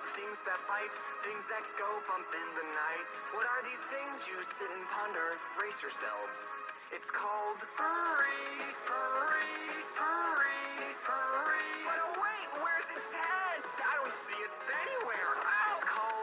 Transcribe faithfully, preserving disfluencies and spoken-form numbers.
Things that bite, things that go bump in the night. What are these things you sit and ponder? Brace yourselves. It's called furry, furry, furry, furry. But oh wait, where's its head? I don't see it anywhere. It's called